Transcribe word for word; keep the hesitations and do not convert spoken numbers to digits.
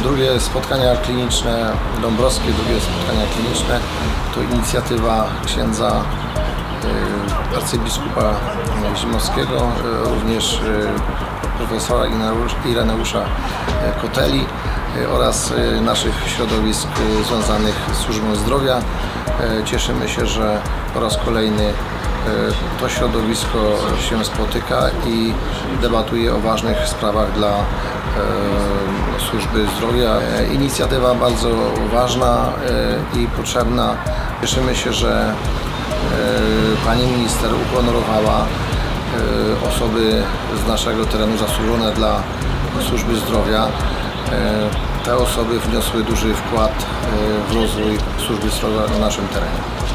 Drugie spotkania kliniczne dąbrowskie, drugie spotkania kliniczne to inicjatywa księdza arcybiskupa Zimowskiego, również profesora Ireneusza Koteli oraz naszych środowisk związanych z służbą zdrowia. Cieszymy się, że po raz kolejny to środowisko się spotyka i debatuje o ważnych sprawach dla służby zdrowia. Inicjatywa bardzo ważna i potrzebna. Cieszymy się, że pani minister uhonorowała osoby z naszego terenu zasłużone dla służby zdrowia. Te osoby wniosły duży wkład w rozwój służby zdrowia na naszym terenie.